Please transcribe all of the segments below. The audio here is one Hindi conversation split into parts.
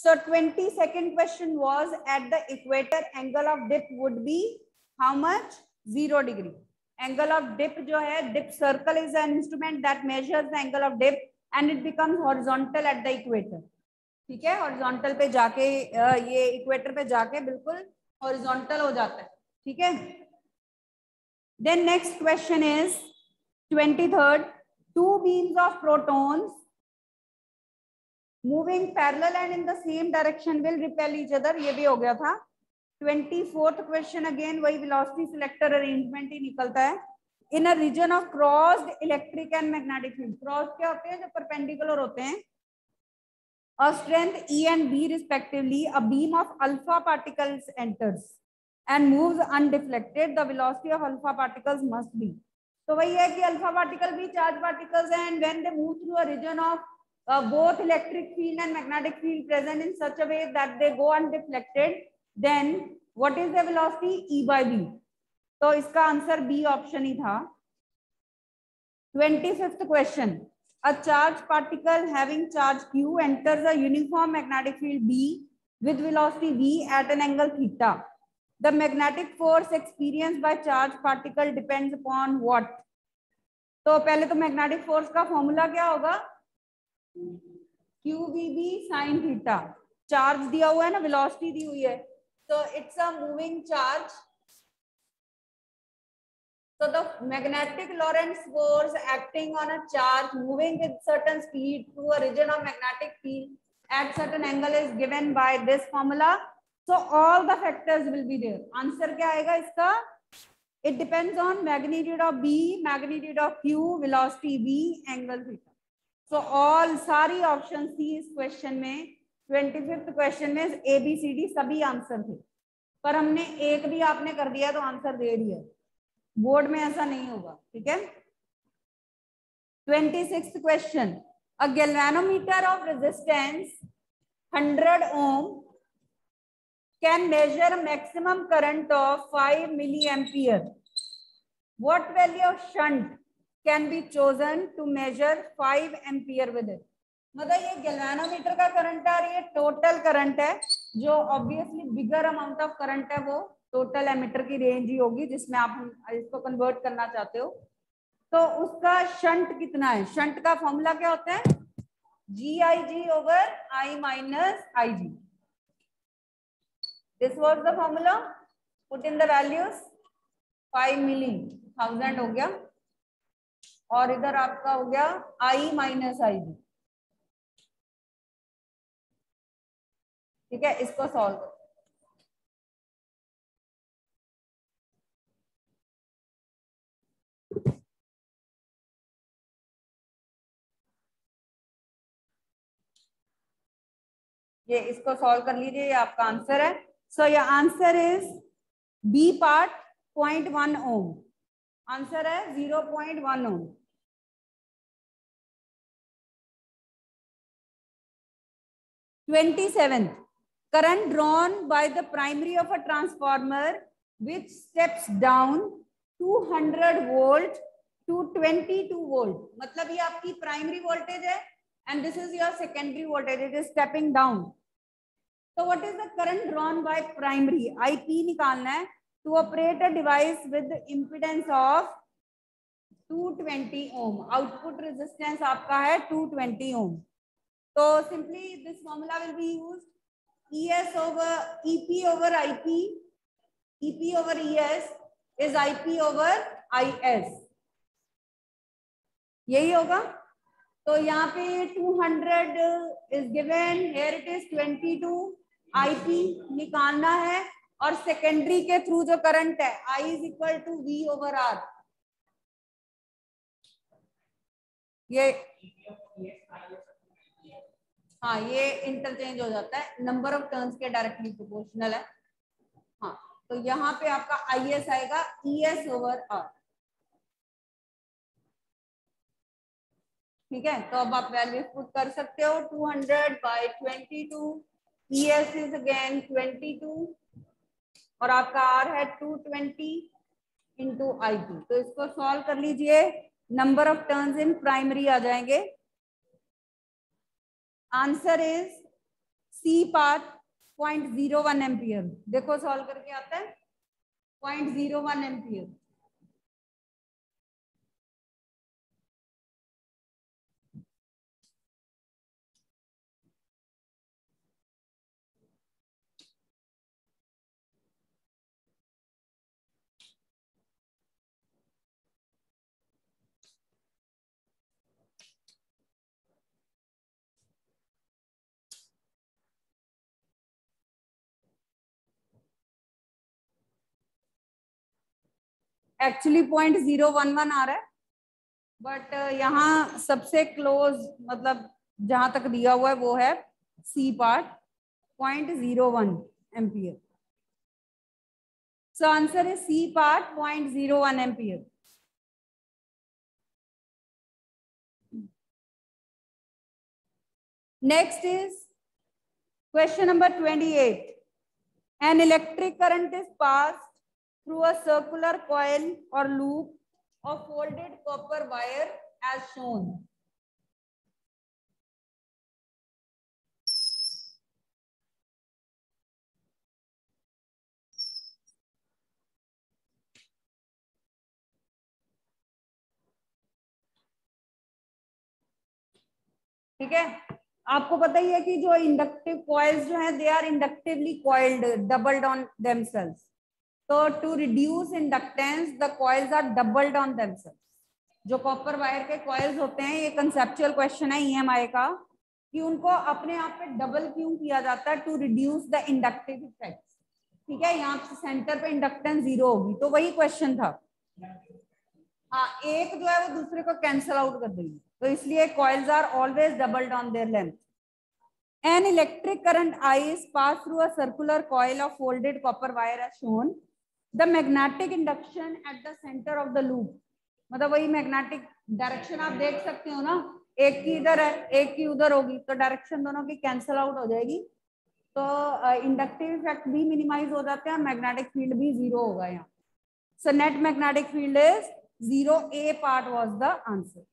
So 22nd question was at the equator angle of dip would be how much? 0 degree. Angle of dip जो है, dip circle is an instrument that measures the angle of dip and it becomes horizontal at the equator. ठीक है, horizontal पे जाके ये equator पे जाके बिल्कुल horizontal हो जाता है. ठीक है. Then next question is 23rd. Two beams of protons moving parallel and in the same direction will repel each other. ये भी हो गया था. 24th question again वही velocity selector arrangement ही निकलता है. In a region of crossed electric and magnetic field. Crossed क्या होते हैं? जो perpendicular होते हैं. Of strength E and B respectively, a beam of alpha particles enters and moves undeflected. The velocity of alpha particles must be. तो वही है कि alpha particle भी charge particles हैं, and when they move through a region of both electric field and magnetic field present in such a way that they go undeflected, then what is the velocity? E by B. तो इसका आंसर B ऑप्शन ही था. 25th question. A charged particle having charge Q enters a uniform magnetic field B with velocity V at an angle theta. The magnetic force experienced by charged particle depends upon what? तो पहले तो magnetic force का फॉर्मूला क्या होगा? QVB sin theta. चार्ज दिया हुआ है ना, वेलोसिटी दी हुई है, तो it's a moving charge. So the magnetic Lorentz force acting on a charge moving with certain speed through a region of magnetic field at certain angle is given by this formula. So all the factors will be there. Answer क्या आएगा इसका? It depends on magnitude of B, magnitude of Q, velocity V, angle theta. So all सारी options थी इस question में. 25th question में A, B, C, D सभी आंसर थे, पर हमने एक भी आपने कर दिया तो आंसर दे दिया. बोर्ड में ऐसा नहीं होगा. ठीक है. 26th question. A galvanometer of resistance 100 ohm can measure a maximum current of 5 milliampere. What value of shunt can be chosen to measure 5 ampere with it? मतलब ये गैल्वेनोमीटर का करंट है और ये टोटल करंट है. जो obviously bigger amount of current है वो टोटल एमीटर की रेंज ही होगी जिसमें आप इसको कन्वर्ट करना चाहते हो. तो उसका शंट कितना है? शंट का फॉर्मूला क्या होता है? GIG over I minus IG. This was the formula. Put in the values. 5 मिली 1000 हो गया और इधर आपका हो गया I minus IG. ठीक है, इसको सॉल्व करो. ये इसको सॉल्व कर लीजिए, ये आपका आंसर है. So your answer is B part 0.1 ohm. Answer है 0.1 ओम. (27) Current drawn by the primary of a transformer which steps down 200 volt to 22 volt. मतलब ये आपकी प्राइमरी वोल्टेज है and this is your secondary voltage. It is stepping down. So what is the current drawn by primary? IP निकालना है. To operate a device with the impedance of 220 ohm. Output resistance आपका है 220 ohm. So simply this formula will be used. ES over EP over IP. EP over ES is IP over IS. यही होगा. तो यहाँ पे 200 is given. Here it is 22. IP निकालना है और सेकेंडरी के थ्रू जो करंट है I is equal to V over R. ये हाँ, ये इंटरचेंज हो जाता है, नंबर ऑफ टर्न्स के डायरेक्टली प्रोपोर्शनल है. हाँ, तो यहाँ पे आपका IS आएगा ES over R. ठीक है, तो अब आप वैल्यूज पुट कर सकते हो. 200 by 22. ES is again 22 और आपका R है 220 into IP. तो इसको सॉल्व कर लीजिए. Number of turns in primary आ जाएंगे. Answer is C part 0.01 ampere. देखो सॉल्व करके आता है 0.01 एम्पियर। एक्चुअली 0.011 आ रहा है, बट यहाँ सबसे क्लोज मतलब जहां तक दिया हुआ है वो है C part 0.01 ampere. So answer है C part 0.01 ampere. Next is question number 28. An electric current is passed through a circular coil or loop of folded copper wire as shown. ठीक है, आपको पता ही है कि जो इंडक्टिव कॉइल्स जो हैं they are inductively coiled doubled on themselves. तो to reduce inductance the coils are doubled on themselves. जो कॉपर वायर के कॉइल्स होते हैं, ये कंसेप्चुअल क्वेश्चन है ईएमआई का, कि उनको अपने आप पे डबल क्यों किया जाता है, to reduce the inductive effect. ठीक है, यहाँ पे सेंटर पे इंडक्टेंस 0 होगी, तो वही क्वेश्चन था। हाँ, एक जो है वो दूसरे को कैंसिल आउट कर देगी, तो इसलिए coils are always doubled on their length. An electric current I is passed through a circular coil of folded copper wire as shown. The magnetic induction at the center of the loop, मतलब वही मैग्नेटिक डायरेक्शन आप देख सकते हो ना, एक की इधर है एक की उधर होगी, तो डायरेक्शन दोनों की कैंसिल आउट हो जाएगी, तो इंडक्टिव इफेक्ट भी मिनिमाइज हो जाते हैं, मैग्नेटिक फील्ड भी 0 होगा यहाँ। So net magnetic field is 0. A part was the answer.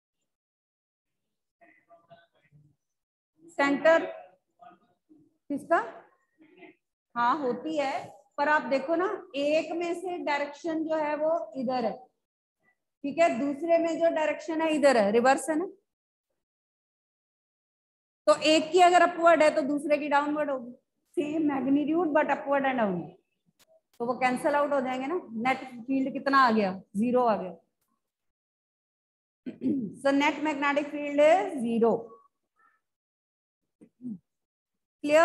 Center किसका? हाँ होती है, पर आप देखो ना, एक में से डायरेक्शन जो है वो इधर है, ठीक है, दूसरे में जो डायरेक्शन है इधर है, रिवर्स है ना। तो एक की अगर अपवर्ड है तो दूसरे की डाउनवर्ड होगी, same magnitude but upward and downward, तो वो कैंसल आउट हो जाएंगे ना। नेट फील्ड कितना आ गया? 0 आ गया। So net magnetic field is 0. Clear?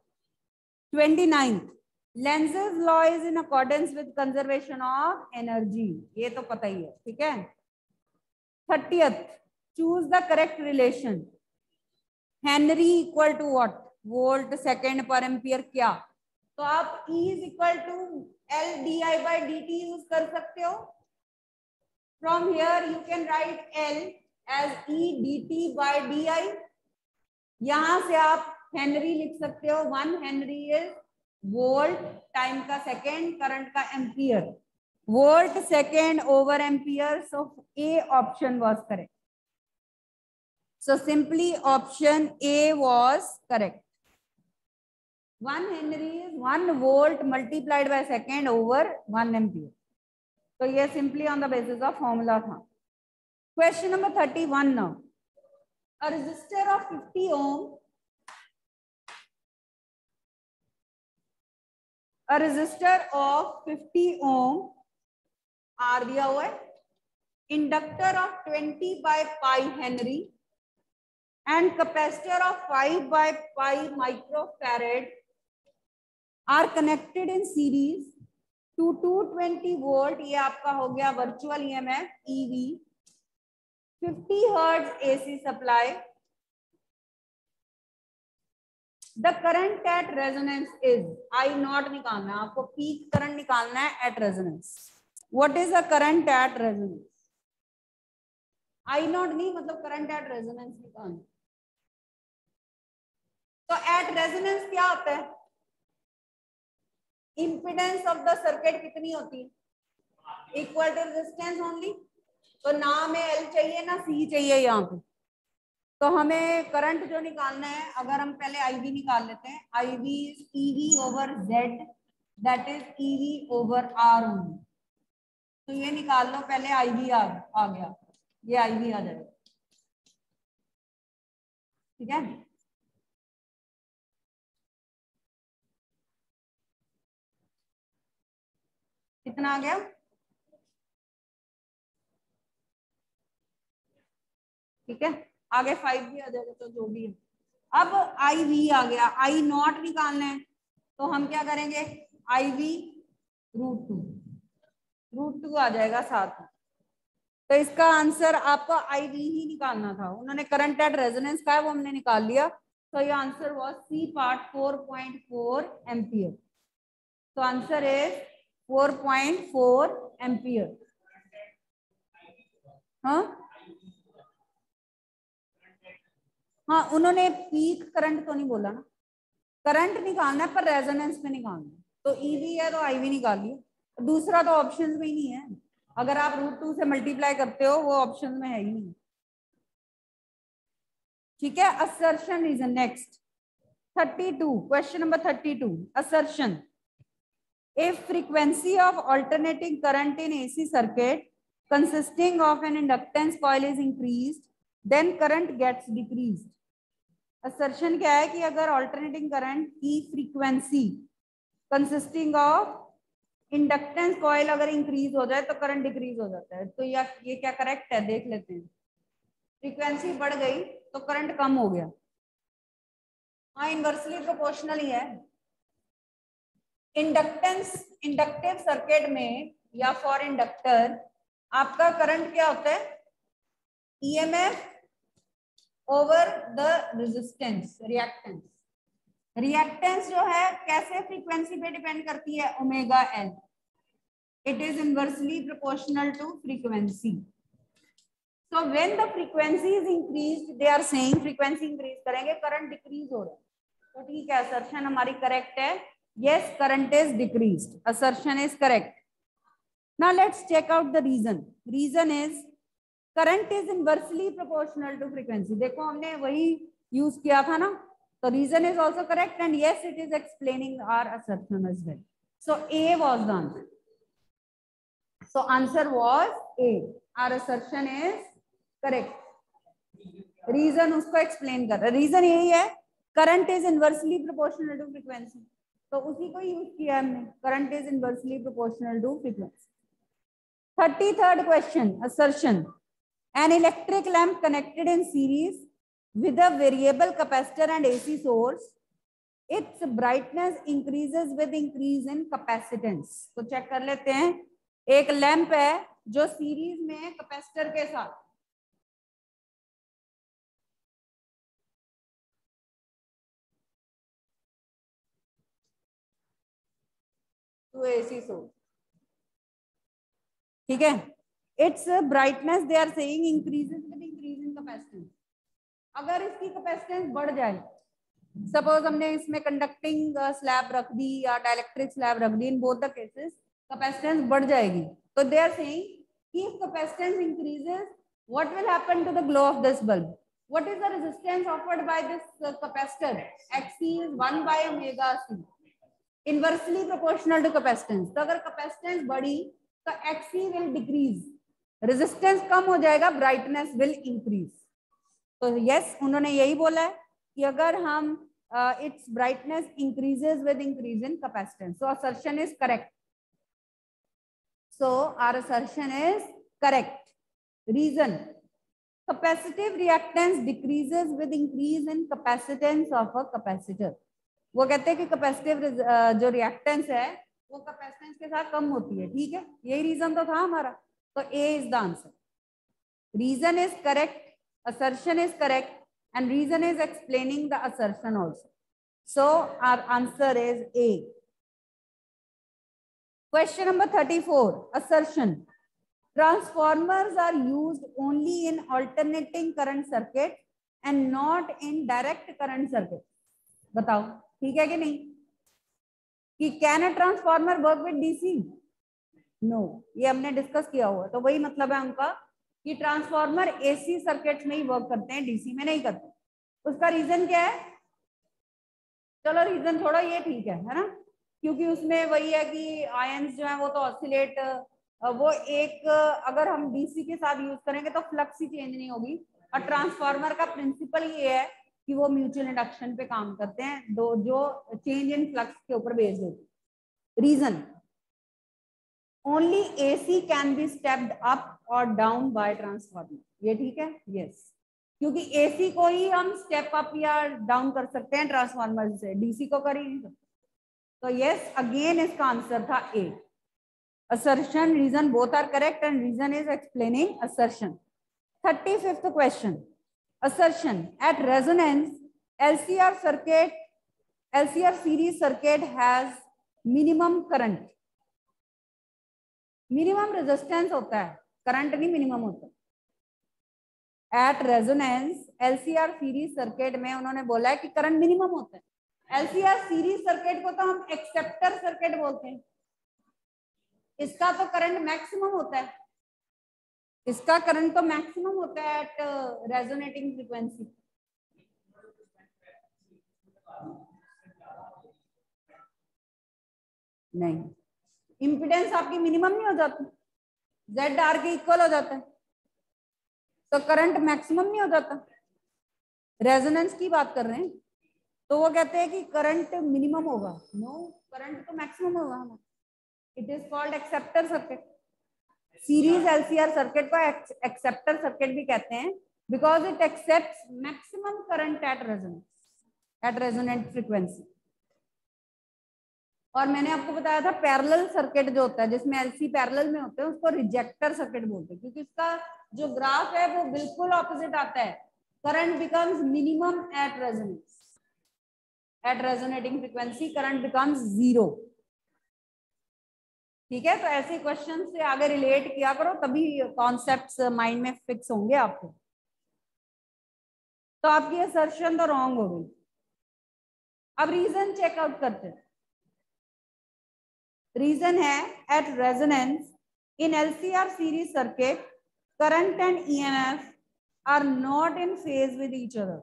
29th, Lenz's law is in accordance with conservation of energy. ये तो पता ही है, ठीक है। 30th, choose the correct relation. Henry equal to what? Volt second per ampere क्या? तो आप E is equal to L di by dt use कर सकते हो। From here you can write L as E dt by di. यहां से आप हेनरी लिख सकते हो, 1 हेनरी इज वोल्ट, टाइम का सेकेंड, करंट का ampere, volt second over ampere. So A option was correct. So simply option A was correct. 1 henry is 1 volt multiplied by second over 1 ampere. तो ये simply on the basis of formula था। Question number 31 now. A resistor of 50 ohm, a resistor of 50 ohm R दिया हुआ है, inductor of 20 by pi Henry and capacitor of 5 by pi microfarad are connected in series to 220 volt. ये आपका हो गया virtual EMF EV, 50 hertz AC supply. The current at resonance is, I not निकालना है आपको, पीक करंट निकालना है at resonance. What is the current at resonance? I not नहीं, मतलब current at resonance निकालना। तो at resonance क्या होता है? Impedance of the circuit कितनी होती है? Equal to resistance only. तो ना हमें L चाहिए ना C चाहिए यहाँ पे, तो हमें करंट जो निकालना है, अगर हम पहले IV निकाल लेते हैं, IV is EV over Z, that is EV over R only. तो ये निकाल लो, पहले IV आ गया, ये IV आ जाएगा, ठीक है। कितना आ गया? ठीक है, आगे 5 भी आ जाएगा, तो जो भी है। अब IV आ गया, I नॉट निकालना है, तो हम क्या करेंगे, IV √2 आ जाएगा साथ में। तो इसका आंसर आपको IV ही निकालना था, उन्होंने करंट एट रेजोनेंस का है वो हमने निकाल लिया, तो ये answer was C part 4.4 ampere. तो आंसर इज 4.4 एम्पियर। हाँ, उन्होंने पीक करंट तो नहीं बोला ना, करंट निकालना है पर रेजोनेंस में निकालना है, तो EV है तो IV निकाल लिया, दूसरा तो ऑप्शन में ही नहीं है, अगर आप √2 से मल्टीप्लाई करते हो वो ऑप्शन में है ही नहीं, ठीक है। Assertion reason next 32, question number 32, assertion. If frequency of alternating current in AC circuit consisting of an inductance coil is increased, then current gets decreased. Assertion क्या है कि अगर alternating current की frequency consisting of inductance coil अगर इंक्रीज हो जाए तो करंट डिक्रीज हो जाता है, तो ये क्या करेक्ट है, देख लेते हैं। फ्रीक्वेंसी बढ़ गई तो करंट कम हो गया, हाँ इनवर्सली प्रोपोर्शनल ही है। इंडक्टिव सर्किट में या फॉर इंडक्टर आपका करंट क्या होता है, EMF over the resistance, reactance. Reactance जो है कैसे फ्रीक्वेंसी पे डिपेंड करती है, omega L, it is inversely proportional to frequency. So when the frequency is increased, they are saying frequency increase करेंगे, करंट डिक्रीज हो रहा है, तो ठीक है, assertion हमारी करेक्ट है, yes current is decreased, assertion is correct. Now let's check out the reason. Reason is current is inversely proportional to frequency, देखो हमने वही यूज किया था ना, तो reason is also correct and yes it is explaining our assertion as well. So A was the answer. So answer was A. Our assertion is correct, reason उसको एक्सप्लेन कर रहा है, रीजन यही है current is inversely proportional to frequency, तो उसी को यूज किया हमने, current is inversely proportional to frequency. 33rd question, assertion, an electric lamp connected in series with a variable capacitor and AC source, its brightness increases with increase in capacitance. तो चेक कर लेते हैं, एक लैंप है जो सीरीज में है कैपेसिटर के साथ, to AC source, ठीक है। Its brightness they are saying increases with increase in capacitance. अगर इसकी कैपेसिटेंस बढ़ जाए, सपोज हमने इसमें कंडक्टिंग स्लैब रख दी या डाइलेक्ट्रिक स्लैब रख दी, in both the cases capacitance बढ़ जाएगी, तो दे आर सेइंग कि if capacitance increases what will happen to the glow of this bulb, what is the resistance offered by this capacitor, Xc is 1 by omega C, inversely proportional to capacitance. तो अगर कैपेसिटेंस बढ़ी तो Xc विल डिक्रीज, रेजिस्टेंस कम हो जाएगा, ब्राइटनेस विल इंक्रीज। तो यस उन्होंने यही बोला है कि अगर हम its brightness increases with increase in capacitance, so assertion is correct, so our assertion is correct. Reason, capacitive reactance decreases with increase in capacitance of a capacitor. वो कहते हैं कि कैपेसिटिव जो रिएक्टेंस है वो कैपेसिटेंस के साथ कम होती है, ठीक है, यही रीजन तो था हमारा, तो A is the answer. Reason is correct, assertion is correct and reason is explaining the assertion also, so our answer is A. Question number 34, assertion, transformers are used only in alternating current circuit and not in direct current circuit। बताओ ठीक है कि नहीं, कि can a transformer work with DC? No, ये हमने डिस्कस किया हुआ, तो वही मतलब है उनका कि ट्रांसफार्मर एसी सर्किट में ही वर्क करते हैं, डीसी में नहीं करते। उसका रीजन क्या है? चलो रीजन थोड़ा ये ठीक है ना, क्योंकि उसमें वही है कि आयंस जो है वो तो ऑसिलेट, वो एक अगर हम डीसी के साथ यूज करेंगे तो फ्लक्स ही चेंज नहीं होगी। और ट्रांसफार्मर का प्रिंसिपल ये है कि वो म्यूचुअल इंडक्शन पे काम करते हैं, दो जो चेंज इन फ्लक्स के ऊपर बेस्ड होती है। Reason only AC can be stepped up और डाउन बाय ट्रांसफार्मर, ये ठीक है? यस, क्योंकि एसी को ही हम स्टेप अप या डाउन कर सकते हैं ट्रांसफार्मर से, डीसी को कर ही नहीं सकते। तो यस, अगेन इसका आंसर था ए। assertion, reason both are correct and reason is explaining assertion. 35th question, assertion at resonance LCR series circuit has minimum current, minimum resistance होता है, करंट नहीं मिनिमम होता। At resonance LCR series circuit में उन्होंने बोला है कि करंट मिनिमम होता है। LCR सीरीज सर्किट को तो हम एक्सेप्टर सर्किट बोलते हैं, इसका तो करंट मैक्सिमम होता है, इसका करंट तो मैक्सिमम होता है एट रेजोनेटिंग फ्रीक्वेंसी। नहीं, इंपिडेंस आपकी मिनिमम नहीं हो जाती, ZR के इक्वल हो जाता है, तो करंट मैक्सिमम नहीं हो जाता। रेजोनेंस की बात कर रहे हैं तो वो कहते हैं कि करंट मिनिमम होगा। नो, करंट तो मैक्सिमम होगा। It is called acceptor circuit. Series LCR circuit को एक्सेप्टर सर्किट भी कहते हैं because it accepts maximum current at resonance, at resonant frequency. और मैंने आपको बताया था पैरेलल सर्किट जो होता है जिसमें LC पैरेलल में होते हैं उसको रिजेक्टर सर्किट बोलते हैं, क्योंकि इसका जो ग्राफ है वो बिल्कुल ऑपोजिट आता है। Current becomes minimum at resonance, at resonating frequency current becomes zero. ठीक है, तो ऐसे क्वेश्चन से आगे रिलेट किया करो, तभी कॉन्सेप्ट्स माइंड में फिक्स होंगे आपको। तो आपकी असर्शन तो रॉन्ग हो गई। अब रीजन चेकआउट करते हैं। रीजन है at resonance in LCR series circuit current and EMF are not in phase with each other.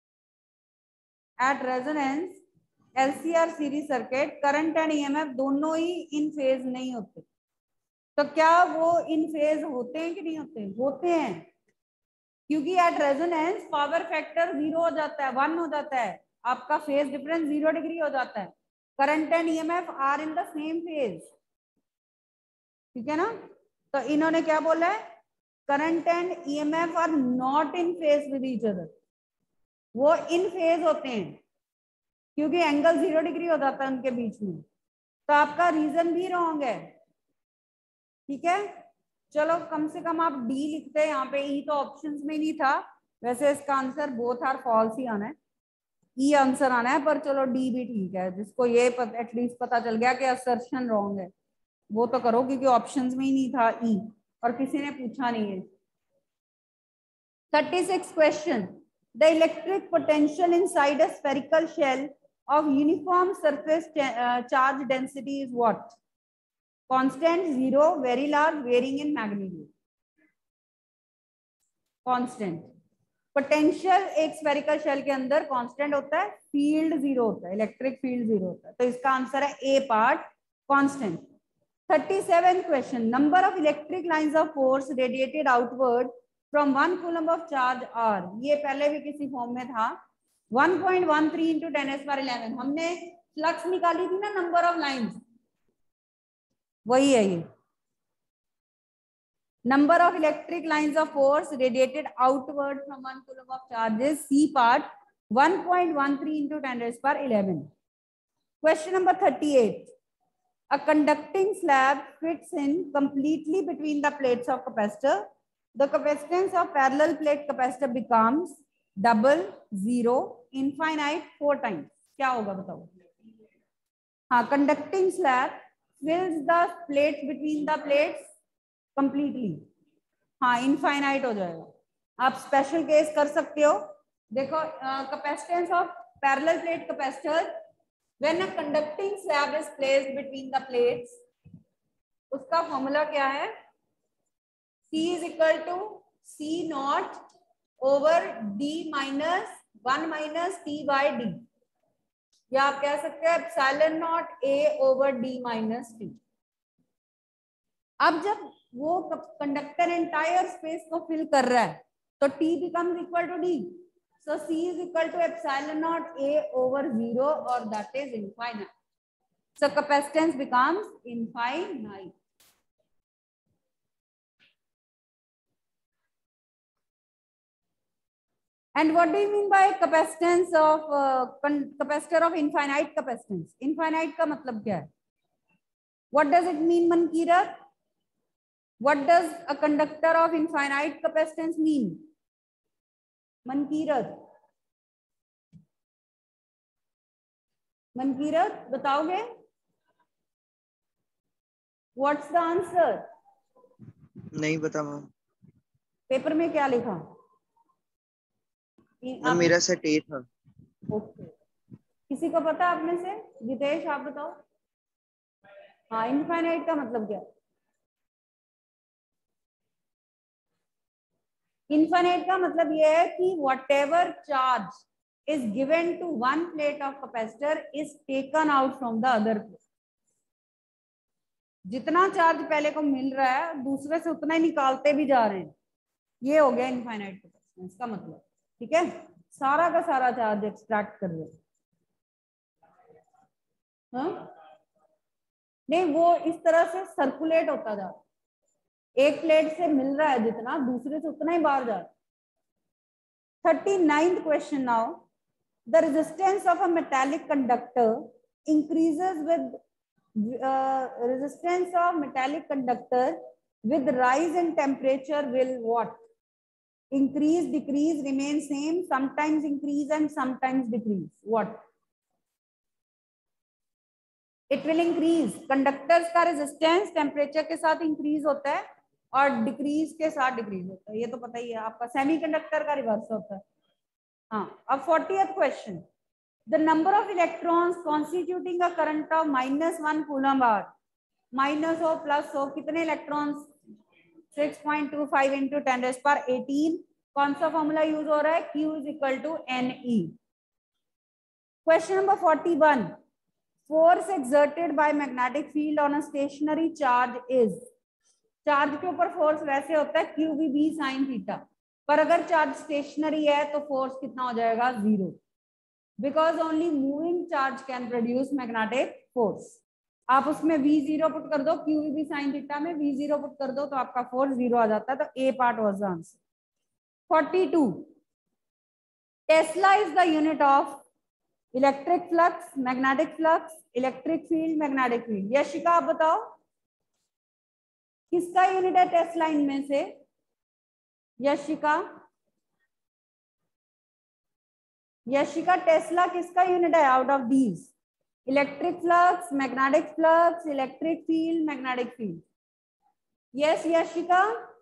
At resonance LCR series circuit current and EMF दोनों ही इन फेज नहीं होते। तो क्या वो इन फेज होते हैं कि नहीं होते? होते हैं, क्योंकि एट रेजोनेंस पावर फैक्टर 0 हो जाता है, 1 हो जाता है, आपका फेज डिफरेंस 0 डिग्री हो जाता है। Current and EMF are in the same phase, ठीक है ना? तो इन्होंने क्या बोला है? Current and EMF are not in phase with each other. वो इन फेज होते हैं क्योंकि एंगल 0 डिग्री हो जाता है उनके बीच में। तो आपका रीजन भी रॉन्ग है, ठीक है? चलो कम से कम आप डी लिखते हैं, यहाँ पे ई तो ऑप्शंस में नहीं था, वैसे इसका आंसर बोथ आर फॉल्स ही आना है, ई आंसर आना है, पर चलो डी भी ठीक है। जिसको ये एटलीस्ट पता चल गया कि असर्शन रॉन्ग है वो तो करो, क्योंकि ऑप्शंस में ही नहीं था ई और किसी ने पूछा नहीं है। 36 question, the electric potential inside a spherical shell of uniform surface charge density is what? Constant, zero, very large, varying in magnitude. Constant. Potential एक स्फेरिकल शेल के अंदर कांस्टेंट होता है, फील्ड जीरो होता है, इलेक्ट्रिक फील्ड जीरो होता है, तो इसका आंसर है A part, constant. 37 question, number of electric lines of force radiated outward from 1 coulomb of charge are. ये पहले भी किसी फॉर्म में था, 1.13 into 10⁻11। हमने फ्लक्स निकाली थी ना, नंबर ऑफ लाइंस, वही है ये। Number of electric lines of force radiated outward from 1 coulomb of charges, C part, 1.13 into 10⁻11। Question number 38, a conducting slab fits in completely between the plates of capacitor. The capacitance of parallel plate capacitor becomes double, zero, infinite, 4 times. क्या होगा बताओ? हाँ, conducting slab fills the plates between the plates completely, हाँ इनफाइनाइट हो जाएगा। आप स्पेशल केस कर सकते हो। देखो, capacitance of parallel plate capacitor when a conducting slab is placed between the plates, उसका फॉर्मूला क्या है? C is equal to C not over D minus 1 minus T by D, या आप कह सकते हैं epsilon not A over D minus T। अब जब वो कंडक्टर एंटायर स्पेस को फिल कर रहा है तो T becomes equal to D, so C is equal to epsilon naught A over 0, or that is infinite. So capacitance becomes infinite. And what do you mean by capacitance of capacitor of infinite capacitance? Infinite का मतलब क्या है? What does it mean, Mankirat? What does a conductor of infinite capacitance mean? Mankirat, Mankirat, बताओगे? What's the answer? नहीं पता मैम। पेपर में क्या लिखा? मेरा सेट ए था। ओके, किसी को पता आप में से? जितेश आप बताओ। हाँ, इनफाइनाइट का मतलब क्या? इनफाइनाइट का मतलब यह है कि whatever charge is given to one plate of capacitor is taken out from the other plate. जितना चार्ज पहले को मिल रहा है दूसरे से उतना ही निकालते भी जा रहे हैं, ये हो गया इनफाइनाइट कैपेसिटेंस का मतलब। ठीक है, सारा का सारा चार्ज एक्सट्रैक्ट कर रहे हैं। हाँ? नहीं, वो इस तरह से सर्कुलेट होता जा रहा है, एक प्लेट से मिल रहा है जितना दूसरे से उतना ही बाहर जा रहा है। 39th question now. The resistance of a metallic conductor increases with resistance of metallic conductor with rise in temperature will what? Increase, decrease, remain same, sometimes increase and sometimes decrease. What? It will increase. Conductors का resistance temperature के साथ increase होता है और decrease के साथ decrease होता है, ये तो पता ही है आपका। सेमीकंडक्टर का रिवर्स होता है। हाँ, अब 40th question. The number of electrons constituting a current of -1 coulomb are, minus हो प्लस हो, कितने इलेक्ट्रॉन्स? 6.25 into 10⁻18। कौन सा फॉर्मूला यूज हो रहा है? Q is equal to Ne. Question number 41. Force exerted by magnetic field on a stationary charge is, charge के ऊपर फोर्स वैसे होता है QVB sin थीटा, पर अगर चार्ज स्टेशनरी है तो फोर्स कितना हो जाएगा? 0, because only moving charge can produce magnetic force. आप उसमें V0 पुट कर दो, QVB sin थीटा में V0 पुट कर दो तो आपका फोर्स 0 आ जाता है। तो A part was the answer. 42. Tesla is the unit of electric flux, magnetic flux, electric field, magnetic field. Yashika आप बताओ किसका यूनिट है टेस्ला इनमें से? यशिका, यशिका टेस्ला किसका यूनिट है out of these? Electric flux, magnetic flux, electric field, magnetic field. Yes Yashika?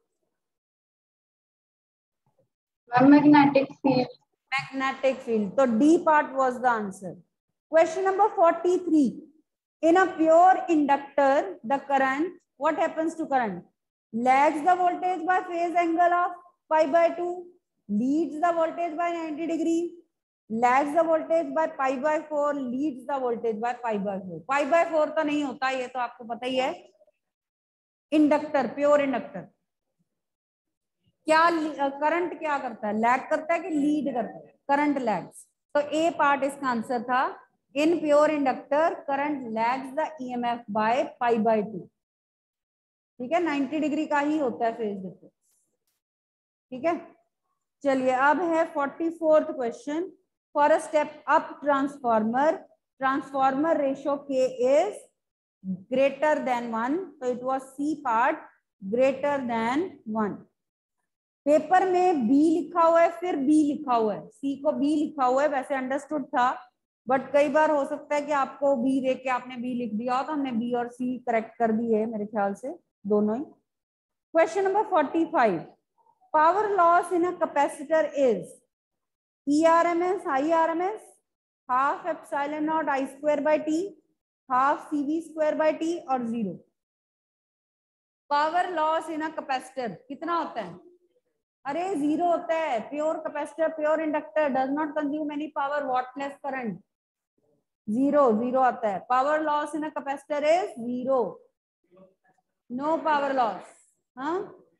Magnetic field. Magnetic field, तो D part was the answer. Question number 43. In a pure inductor, the current, what happens to current? Lags the voltage by phase angle of pi/2, leads the voltage by 90 degree, lags the voltage by pi/4, leads the voltage by pi/4। pi/4 तो नहीं होता, ये तो आपको पता ही है। इंडक्टर, प्योर इंडक्टर, क्या करंट क्या करता है? लैग करता है कि लीड करता है? Current lags. तो ए पार्ट इसका आंसर था। In pure inductor current lags the EMF by pi/2। ठीक है, 90 डिग्री का ही होता है फेज डिफरेंस। ठीक है, चलिए अब है 44th question. For a step up transformer, transformer ratio K is greater than 1, तो it was C part, greater than 1। Paper में बी लिखा हुआ है, फिर बी लिखा हुआ है, सी को बी लिखा हुआ है, वैसे अंडरस्टूड था, बट कई बार हो सकता है कि आपको बी देख के आपने बी लिख दिया हो, तो हमने बी और सी करेक्ट कर दिए मेरे ख्याल से दोनों ही। Question number 45. Power loss in a capacitor is ERMS, IRMS, half epsilon naught I²/T, half CV²/T और 0। Power loss in a capacitor कितना होता है? अरे जीरो होता है। Pure capacitor, pure inductor does not consume any power, wattless current, zero, zero आता है। Power loss in a capacitor is zero, no power loss. हाँ,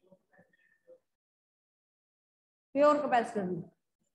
प्योर कैपेसिटर में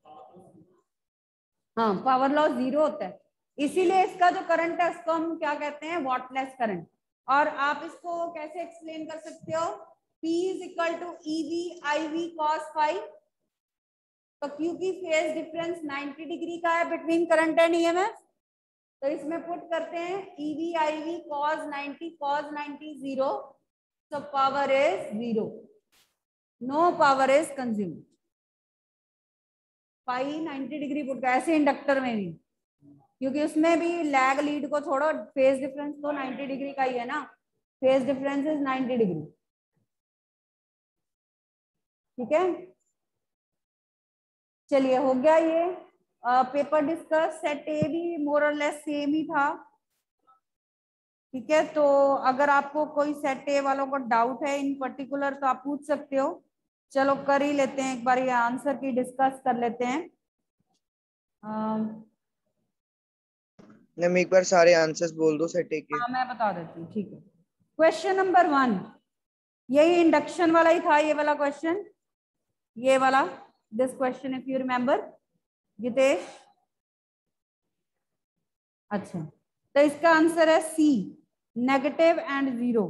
हाँ पावर लॉस जीरो होता है, इसीलिए इसका जो करंट है उसको हम क्या कहते हैं, वॉटलेस करंट। और आप इसको कैसे एक्सप्लेन कर सकते हो, P is equal to EV IV cos phi. तो क्योंकि फेज डिफरेंस 90 डिग्री का है बिटवीन करंट एंड EMF, तो इसमें पुट करते हैं EV IV cos 90 zero, so power is zero, no power is consumed। Pi 90 degree put का, ऐसे इंडक्टर में भी, क्योंकि उसमें भी लैग लीड को छोड़ो, फेज डिफरेंस तो 90 डिग्री का ही है ना, फेज डिफरेंस इज 90 डिग्री। ठीक है, चलिए हो गया ये पेपर डिस्कस। सेट ए भी मोर और लेस सेम ही था। ठीक है, तो अगर आपको कोई सेट ए वालों को डाउट है इन पर्टिकुलर तो आप पूछ सकते हो। चलो कर ही लेते हैं एक बार, ये आंसर की डिस्कस कर लेते हैं। मैम एक बार सारे आंसर्स बोल दो सेट ए के। हाँ मैं बता देती हूँ, ठीक है। क्वेश्चन नंबर 1, यही इंडक्शन वाला ही था, ये वाला क्वेश्चन, ये वाला, this question if you remember Jitesh. अच्छा, तो इसका आंसर है सी, नेगेटिव एंड जीरो।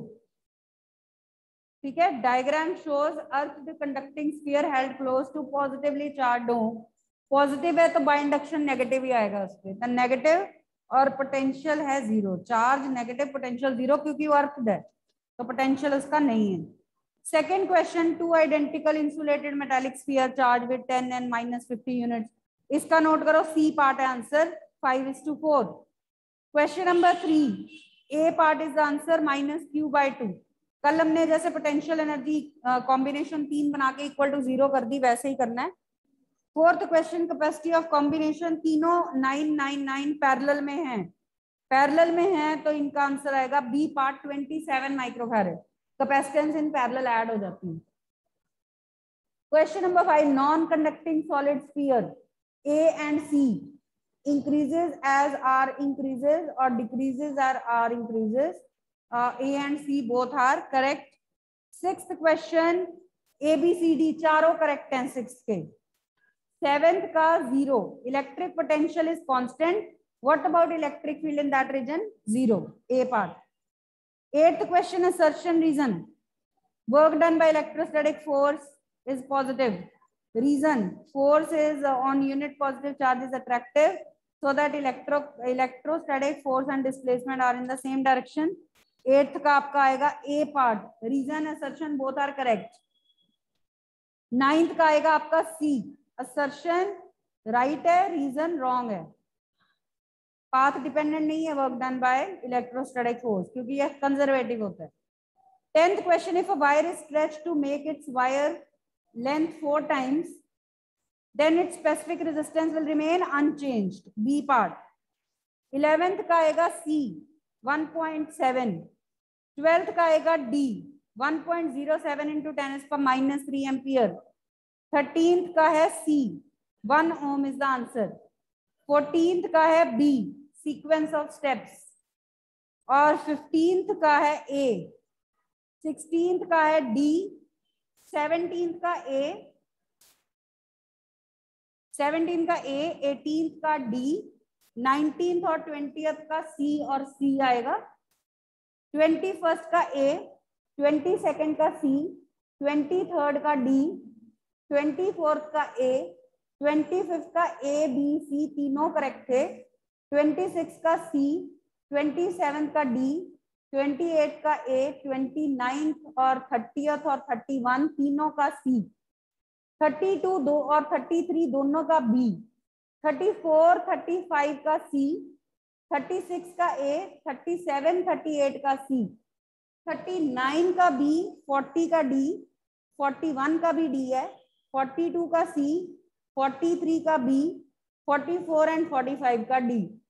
ठीक है, diagram shows earth the conducting sphere held close to positively charge dome. Positive है तो बाय इंडक्शन नेगेटिव ही आएगा उस पे, तो नेगेटिव, और पोटेंशियल है zero, charge negative, potential zero, क्योंकि वो अर्थ है तो पोटेंशियल उसका नहीं है। Second question, two identical insulated metallic sphere charge with 10 and -50 units. इसका नोट करो, सी पार्ट है answer, 5:4। Question number 3, A part is the answer -q/2। कल हमने जैसे पोटेंशियल एनर्जी कॉम्बिनेशन 3 बना के इक्वल टू 0 कर दी, वैसे ही करना है। Fourth question, capacity of combination, तीनों 999 पैरेलल में है, पैरेलल में है, तो इनका आंसर आएगा B part 27 microfarad. Capacitance in parallel add हो जाती है। Question number 5, non conducting solid sphere A and C increases as R increases or decreases as R increases. A and C both are correct. Sixth question, A B C D चारों correct हैं sixth के। Seventh का zero, electric potential is constant. What about electric field in that region? Zero, A part. Eighth question, assertion reason, work done by electrostatic force is positive. Reason, force is on unit positive charge is attractive, so that electrostatic force and displacement are in the same direction. Eighth का आपका आएगा A part, reason assertion both are correct. Ninth का आएगा आपका C, assertion right है, reason wrong है, path dependent नहीं है, work done by electrostatic force, क्योंकि यह conservative होता है। 10th question, if a wire is stretched to make its wire length 4 times, then its specific resistance will remain unchanged, B part. 11th का आएगा C, 1.7. 12th का आएगा D, 1.07 into 10⁻³ एम्पियर। 13th का है C, 1 ohm is the answer. 14th का है B, sequence of steps, और 15th का है A, 16th का है D, 17th का A, 17th का A, 18th का D, 19th और 20th का C और C आएगा। 21st का A, 22nd का C, 23rd का D, 24th का A, 25th का A B C तीनों करेक्ट थे। 26th का C, 27th का D, 28th का A, 29th और 30th और 31 तीनों का C, 32 दो और 33 दोनों का B, 34 35 का C, 36 का A, 37 38 का C, 39 का B, 40 का D, 41 का भी D है, 42 का C, 43 का B, 44 एंड 45 का D।